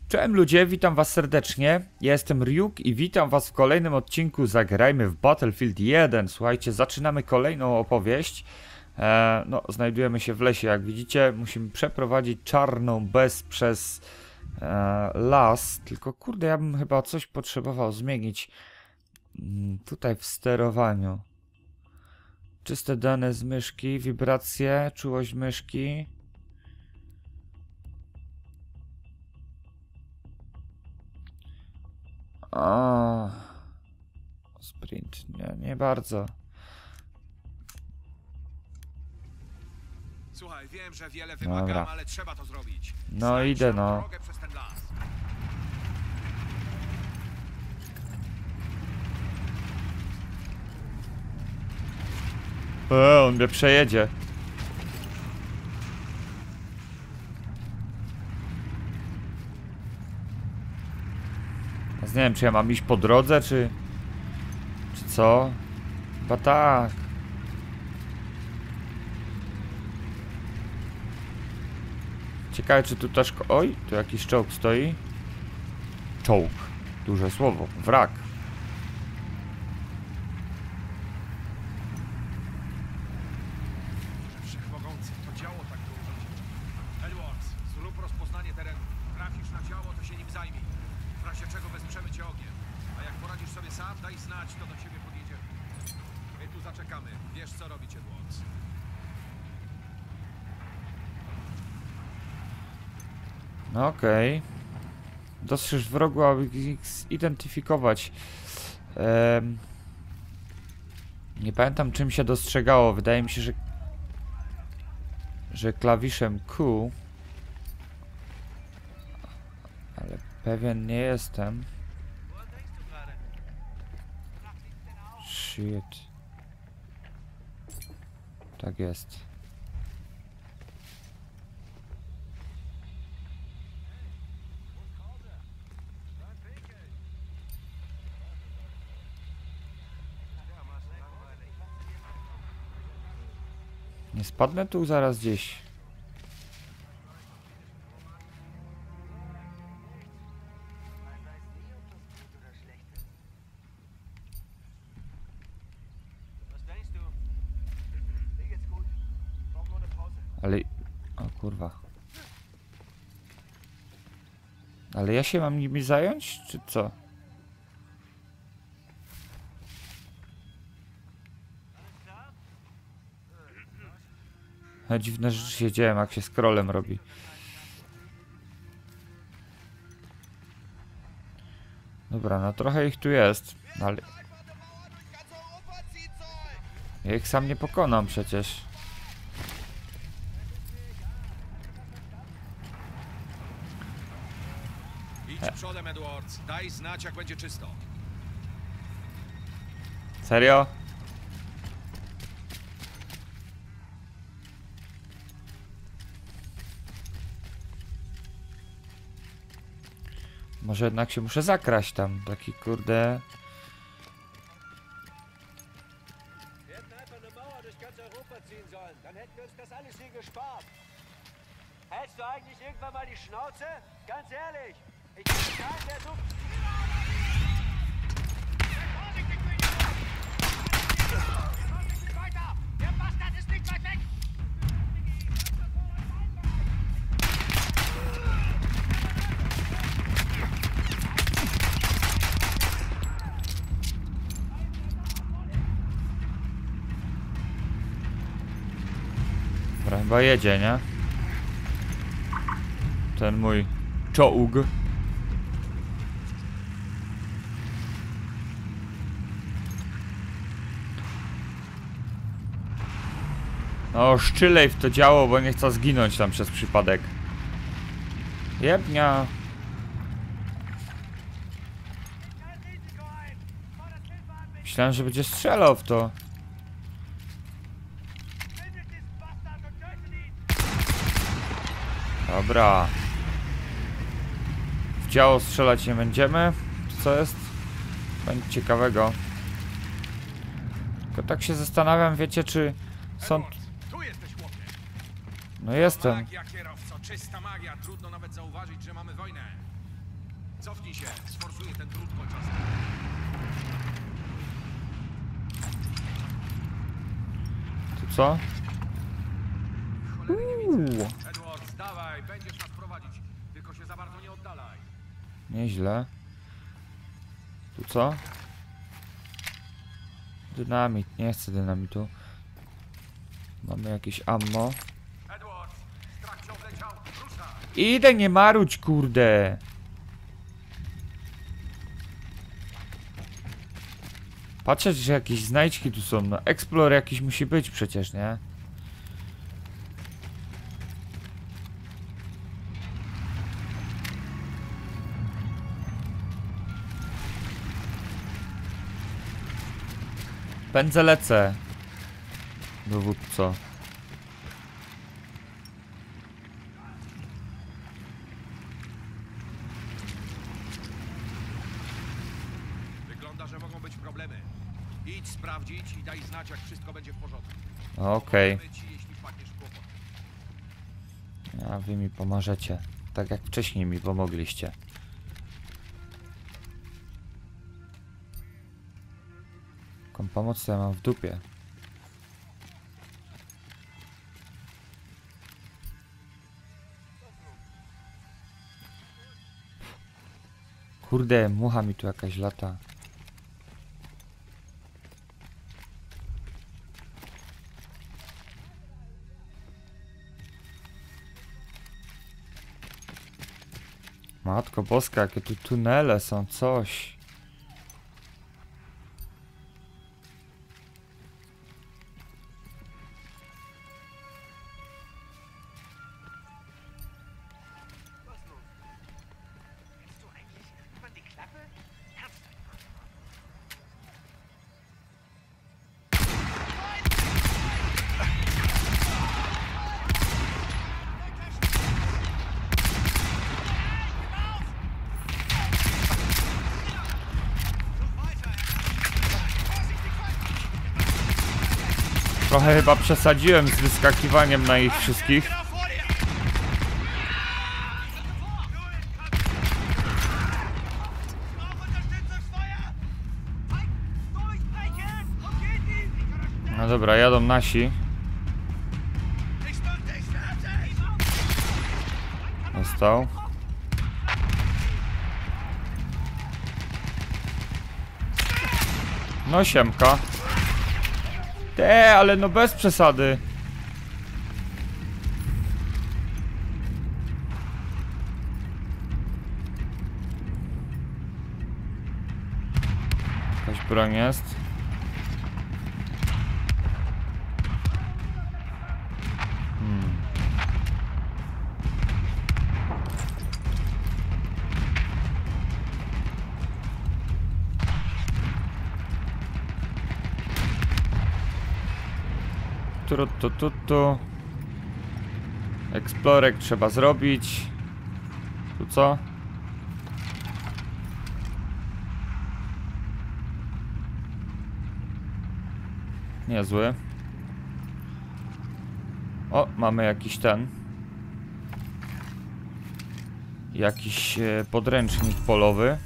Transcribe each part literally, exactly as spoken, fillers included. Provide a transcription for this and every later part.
Cześć ludzie, witam was serdecznie. Ja jestem Ryuk i witam was w kolejnym odcinku Zagrajmy w Battlefield jeden. Słuchajcie, zaczynamy kolejną opowieść. E, no, znajdujemy się w lesie, jak widzicie. Musimy przeprowadzić czarną bez przez e, las. Tylko kurde, ja bym chyba coś potrzebował zmienić mm, tutaj w sterowaniu. Czyste dane z myszki, wibracje, czułość myszki. O, sprint, nie, nie bardzo. Słuchaj, wiem, że wiele wymagam, Dobra. ale trzeba to zrobić. No Znajdź idę, nam no. drogę przez ten las. E, on mnie przejedzie. Teraz nie wiem, czy ja mam iść po drodze, czy... Czy co? Chyba tak. Ciekawe, czy tu też... Oj, tu jakiś czołg stoi. Czołg. Duże słowo. Wrak. Wszechmogący, to działo tak to urządzić. Edwards, zrób rozpoznanie terenu. Trafisz na działo, to się nim zajmij. W razie czego wesprzemy cię ogniem. A jak poradzisz sobie sam, daj znać, to do ciebie podjedziemy. My tu zaczekamy. Wiesz, co robić, Edwards. No okej. Okay. Dostrzeż wrogu, aby ich zidentyfikować. Ehm... Nie pamiętam, czym się dostrzegało. Wydaje mi się, że... że klawiszem Q. Ale pewien nie jestem. Shit. Tak jest. Nie spadnę tu zaraz gdzieś. Ale... O kurwa. Ale ja się mam nimi zająć, czy co? A dziwne rzeczy się dzieją, jak się scrollem robi. Dobra, no trochę ich tu jest, ale... Ja ich sam nie pokonam przecież. Idź przodem, Edwards. Daj znać, jak będzie czysto. Serio? Może jednak się muszę zakraść tam, taki kurde... Hältst du eigentlich irgendwann mal die Schnauze? Ganz ehrlich, ich bin kein, der so... Vorsichtig, Vorsichtig weiter! Der Bastard ist nicht weit weg! Dobra, chyba jedzie, nie? Ten mój czołg. No, szczylej w to działo, bo nie chcę zginąć tam przez przypadek. Jebnia. Myślałem, że będzie strzelał w to. Dobra. W działo strzelać nie będziemy. Co jest? Będzie ciekawego. Tylko tak się zastanawiam, wiecie, czy są... Edwards, tu jesteś, chłopie. No jestem. Magia, kierowco, czysta magia. Trudno nawet zauważyć, że mamy wojnę. Cofnij się, sforsuję ten drut kolczasty. Tu co? Cholery nie widzę. Uuu, Edwards, dawaj, będziesz nas prowadzić. Tylko się za bardzo nie oddalaj. nieźle. Tu co? Dynamit, nie chcę dynamitu. Mamy jakieś ammo. Edwards, strach cię obleciał, rusza. Idę, nie marudź, kurde! Patrzę, że jakieś znajdźki tu są. No, Explorer jakiś musi być przecież, nie? Pędzę, lecę. Dowódco. Wygląda, że mogą być problemy. Idź sprawdzić i daj znać, jak wszystko będzie w porządku. Okej. Pomożemy ci, jeśli wpadniesz w kłopot. A wy mi pomożecie. Tak jak wcześniej mi pomogliście. Taką pomoc to ja mam w dupie. Kurde, mucha mi tu jakaś lata. Matko boska, jakie tu tunele są, coś. Trochę chyba przesadziłem z wyskakiwaniem na ich wszystkich. No dobra, jadą nasi. Został. No siemka. Te, ale no bez przesady. Jakaś broń jest. Hmm. Tu, tu, tu, tu. Eksplorek trzeba zrobić. Tu co? Niezły. O, mamy jakiś ten. Jakiś e, podręcznik polowy.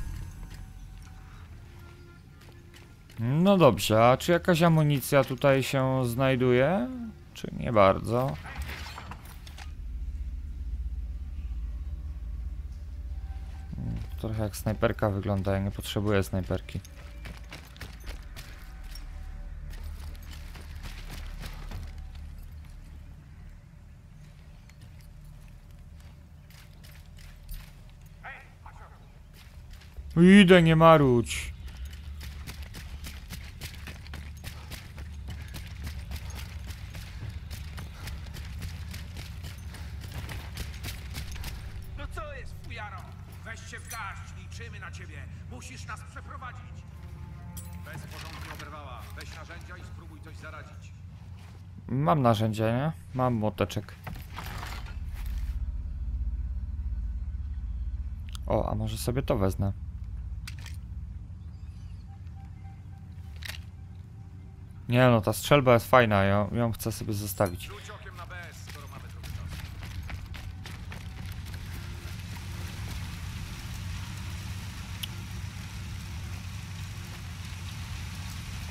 No dobrze, a czy jakaś amunicja tutaj się znajduje? Czy nie bardzo? Trochę jak snajperka wygląda, ja nie potrzebuję snajperki. Idę, nie marudź. No co jest, fujaro? Weź się w garść, liczymy na ciebie. Musisz nas przeprowadzić. Bez porządku oberwała. Weź narzędzia i spróbuj coś zaradzić. Mam narzędzia, nie? Mam młoteczek. O, a może sobie to wezmę? Nie no, ta strzelba jest fajna, ją, ją chcę sobie zostawić. Rzuć okiem na B S, skoro mamy trochę czasu.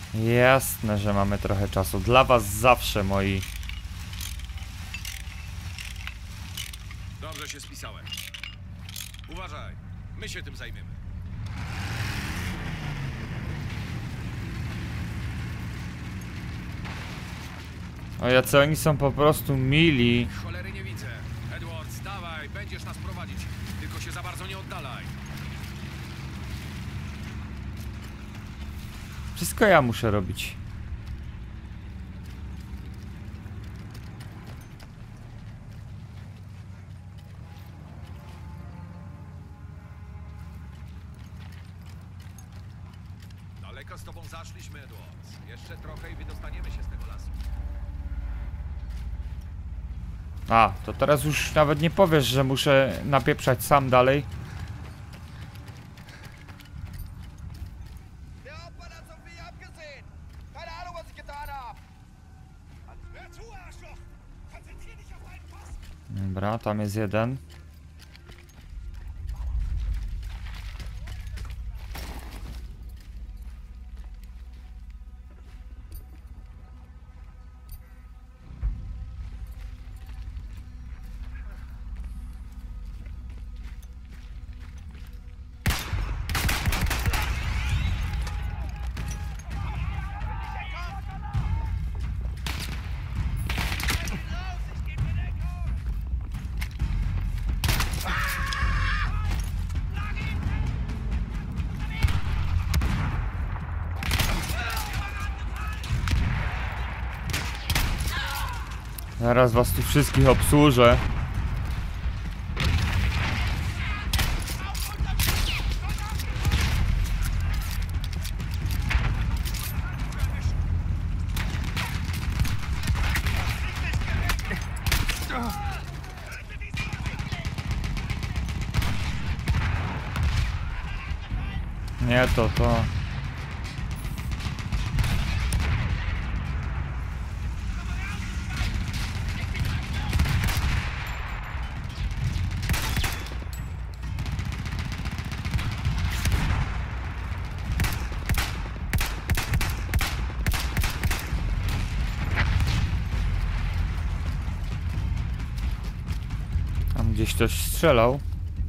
Jasne, że mamy trochę czasu. Dla was zawsze, moi. Dobrze się spisałem. Uważaj, my się tym zajmiemy. O, jacy oni są po prostu mili. Cholery nie widzę. Edwards, dawaj, będziesz nas prowadzić. Tylko się za bardzo nie oddalaj. Wszystko ja muszę robić. Daleko z tobą zaszliśmy, Edwards. Jeszcze trochę i wydostaniemy się z tego lasu. A, to teraz już nawet nie powiesz, że muszę napieprzać sam dalej. Der Opfer hat Sophie abgesehen. Keine Ahnung, was ich getan habe. Hör zu, Arschloch! Konzentrier dich auf einen Posten! Dobra, tam jest jeden. Zaraz was tu wszystkich obsłużę. Nie, to to. Tam gdzieś ktoś strzelał.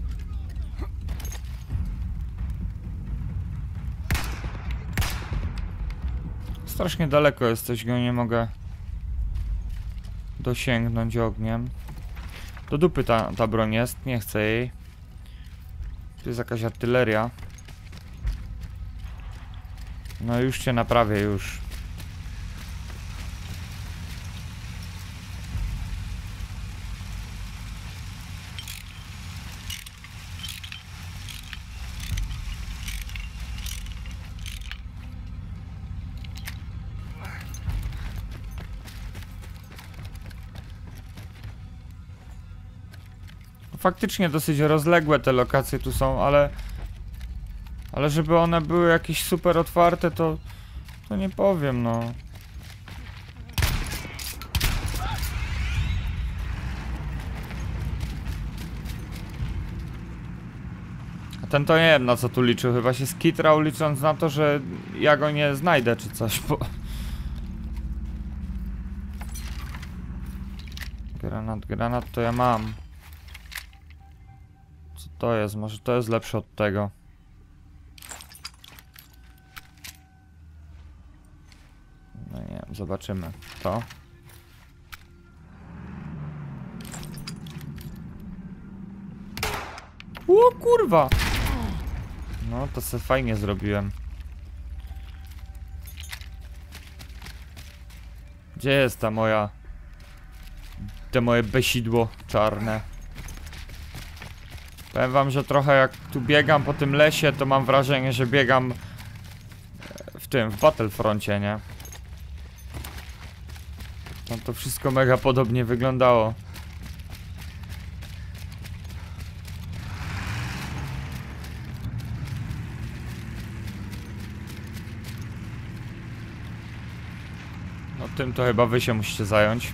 Strasznie daleko jesteś, go nie mogę dosięgnąć ogniem. Do dupy ta, ta broń jest, nie chcę jej. Tu jest jakaś artyleria. No już cię naprawię, już. Faktycznie dosyć rozległe te lokacje tu są, ale... Ale żeby one były jakieś super otwarte, to... To nie powiem, no. A ten to nie wiem, na co tu liczył. Chyba się skitrał, licząc na to, że ja go nie znajdę czy coś, bo... Granat, granat to ja mam. Co to jest? Może to jest lepsze od tego. No nie wiem, zobaczymy. To. O kurwa! No to se fajnie zrobiłem. Gdzie jest ta moja... Te moje besidło czarne? Powiem wam, że trochę jak tu biegam po tym lesie, to mam wrażenie, że biegam w tym, w Battlefroncie, nie? Tam to wszystko mega podobnie wyglądało. No tym to chyba wy się musicie zająć.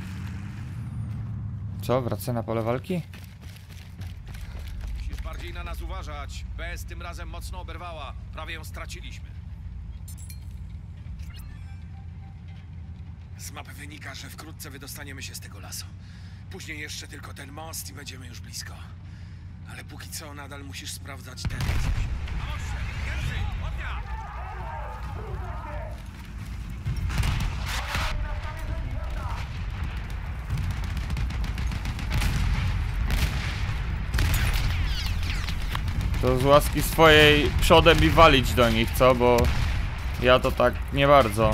Co? Wracę na pole walki? Musisz bardziej na nas Teraz uważać. Bez tym razem mocno oberwała. Prawie ją straciliśmy. Z mapy wynika, że wkrótce wydostaniemy się z tego lasu. Później jeszcze tylko ten most i będziemy już blisko. Ale póki co nadal musisz sprawdzać ten coś. Na moście! Pierwszy! Ognia! To z łaski swojej przodem i walić do nich, co? Bo ja to tak nie bardzo.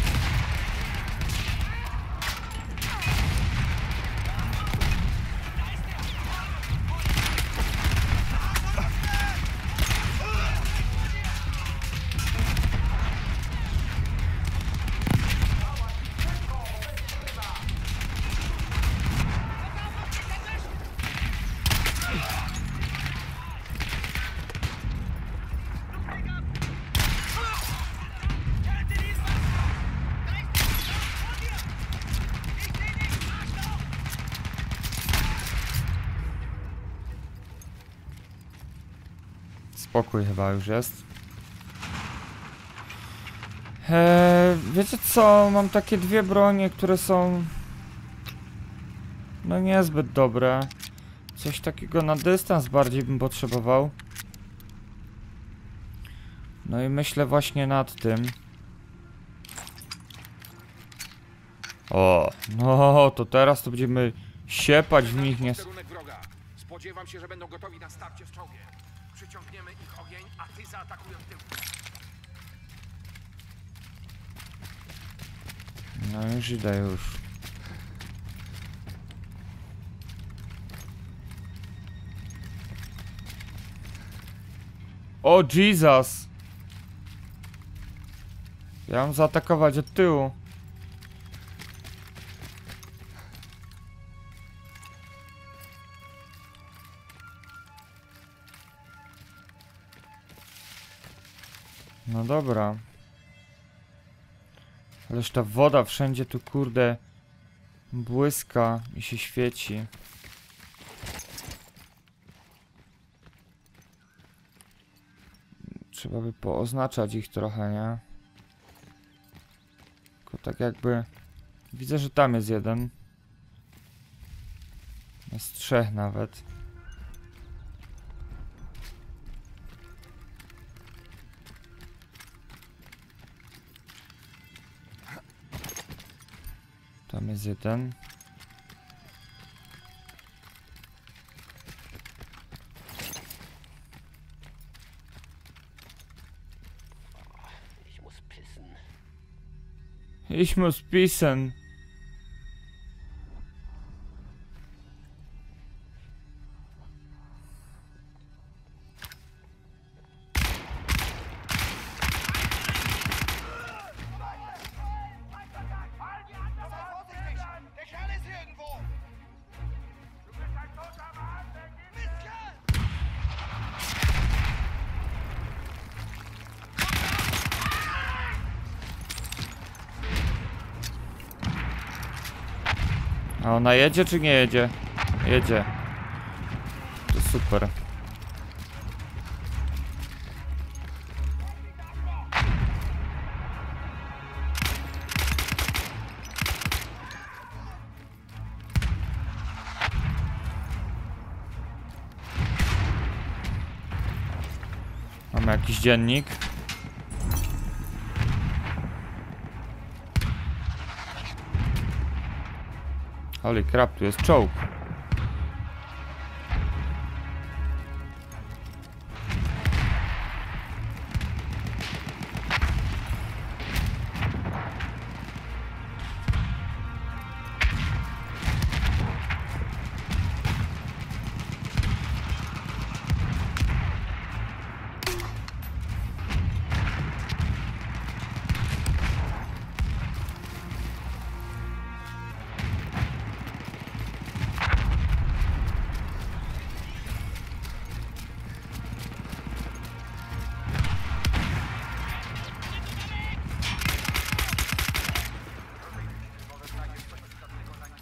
Spokój chyba już jest. Eee, wiecie co? Mam takie dwie bronie, które są... no niezbyt dobre. Coś takiego na dystans bardziej bym potrzebował. No i myślę właśnie nad tym. O, no to teraz to będziemy siepać w nich, nie... Posterunek wroga. Spodziewam się, że będą gotowi na starcie z czołgiem. Przyciągniemy ich ogień, a ty zaatakuj od tyłu. No już idę już. O Jesus! Ja mam zaatakować od tyłu. No dobra. Ależ ta woda wszędzie tu kurde błyska i się świeci. Trzeba by pooznaczać ich trochę, nie? Tylko tak jakby... Widzę, że tam jest jeden. Jest trzech nawet. Tam jest jeden. Ich muss pissen. Ich muss pissen. A ona jedzie czy nie jedzie? Jedzie. To super. Mamy jakiś dziennik. Holy crap, tu jest czołg.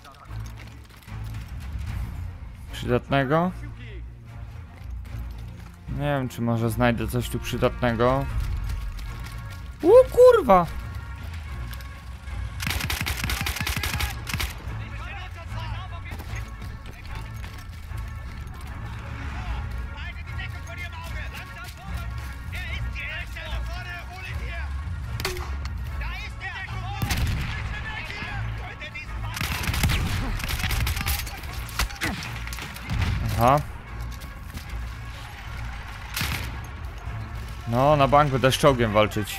Przydatnego. Nie wiem, czy może znajdę coś tu przydatnego. U kurwa! Halte die Decke von ihrem Auge! Langsam vor! Er ist hier! Schnell nach vorne! Hol ihn hier! Da ist er! Bitte weg hier! Töte diesen Mann! Aha. No, na banku też czołgiem walczyć.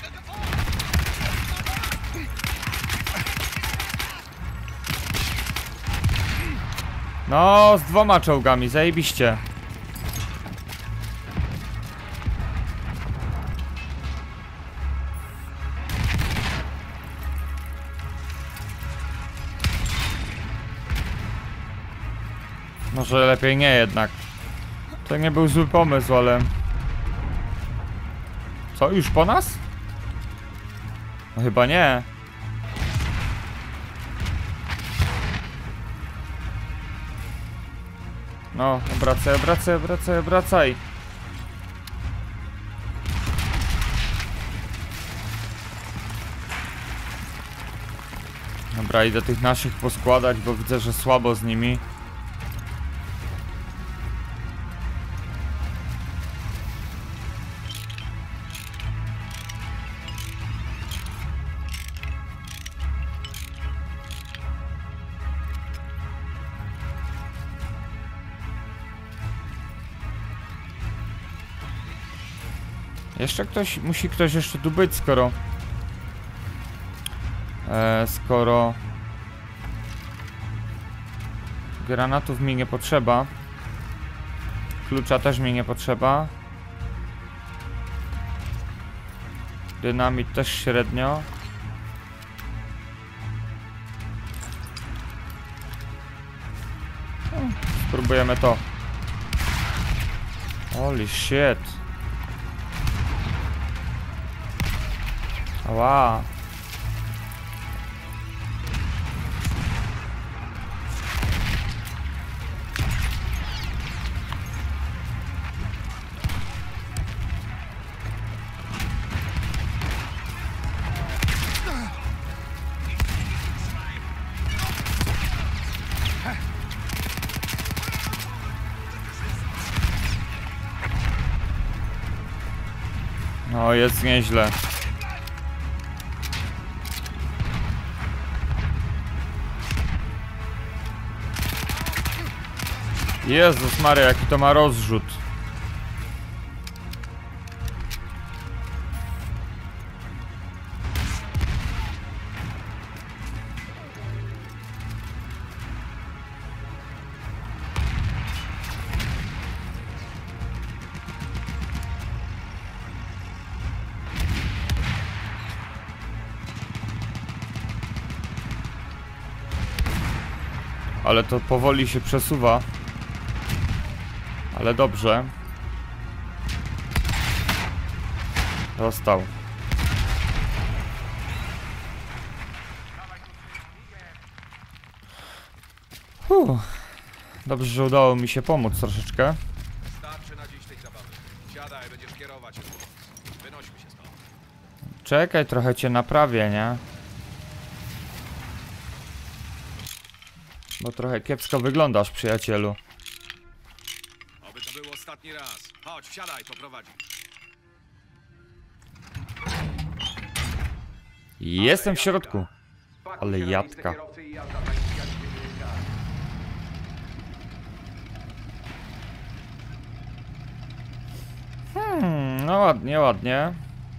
No, z dwoma czołgami, zajebiście. Może lepiej nie jednak. To nie był zły pomysł, ale... Co, już po nas? No chyba nie. No, obracaj, obracaj, obracaj, obracaj. Dobra, idę tych naszych poskładać, bo widzę, że słabo z nimi. Jeszcze ktoś, musi ktoś jeszcze tu być, skoro... E, skoro... Granatów mi nie potrzeba. Klucza też mi nie potrzeba. Dynamit też średnio. Hmm, spróbujemy to. Holy shit. Ała. No, jest nieźle. Jezus Maria, jaki to ma rozrzut. Ale to powoli się przesuwa. Ale dobrze. Dostał. Huh. Dobrze, że udało mi się pomóc troszeczkę. Starczy na dziś tej zabawy. Siadaj, będziesz kierować. Wynośmy się stąd. Czekaj, trochę cię naprawię, nie? Bo trochę kiepsko wyglądasz, przyjacielu. Oby to był ostatni raz. Chodź, wsiadaj, poprowadzisz. Jestem w środku. Ale jadka. Hmm, no ładnie, ładnie.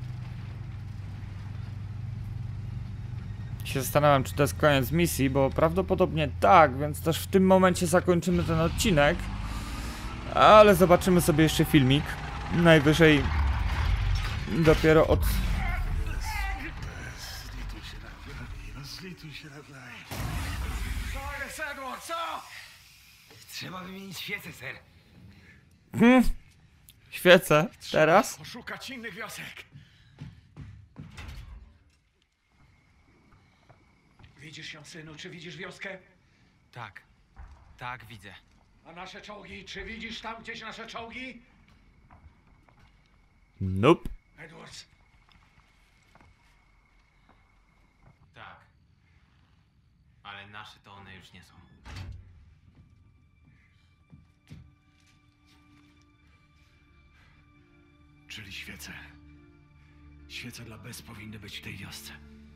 Się zastanawiam, czy to jest koniec misji, bo prawdopodobnie tak, więc też w tym momencie zakończymy ten odcinek. Ale zobaczymy sobie jeszcze filmik. Najwyżej dopiero od... Co jest, Edward, co? Trzeba wymienić świecę, ser. Hmm. Świecę. Teraz? Poszukać innych wiosek. Widzisz ją, synu? Czy widzisz wioskę? Tak, tak, widzę. A nasze czołgi? Czy widzisz tam gdzieś nasze czołgi? Nope. Edwards, Tak. Ale nasze to one już nie są. czyli świece. Świece dla bez powinny być w tej wiosce.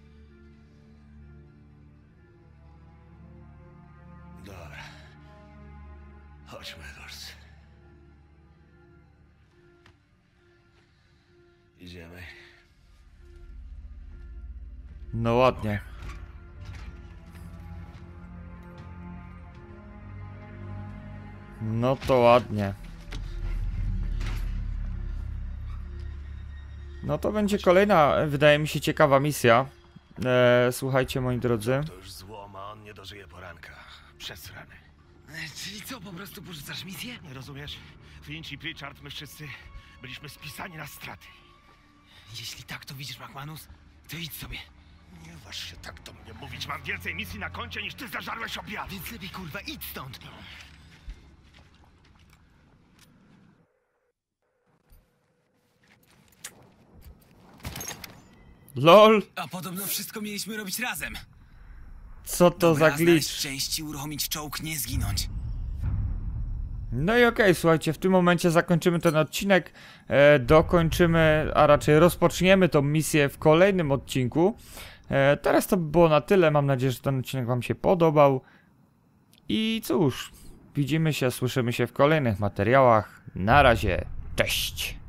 Dobra. Chodźmy, Edwards. Idziemy. No ładnie. No to ładnie. No to będzie kolejna, wydaje mi się, ciekawa misja. E, słuchajcie, moi drodzy. To już złom, a on nie dożyje poranka. Przesrany. Czyli co, po prostu porzucasz misję? Nie rozumiesz? Finch i Pritchard, my wszyscy byliśmy spisani na straty. Jeśli tak, to widzisz, McManus, to idź sobie. Nie waż się tak do mnie mówić. Mam więcej misji na koncie niż ty zażarłeś obiad. Więc lepiej, kurwa, idź stąd. LOL! A podobno wszystko mieliśmy robić razem. Co to Dobra, za znaleźć glitch? części, uruchomić czołg, nie zginąć. No i okej, słuchajcie, w tym momencie zakończymy ten odcinek, e, dokończymy, a raczej rozpoczniemy tą misję w kolejnym odcinku. E, teraz to by było na tyle, mam nadzieję, że ten odcinek wam się podobał. I cóż, widzimy się, słyszymy się w kolejnych materiałach. Na razie, cześć!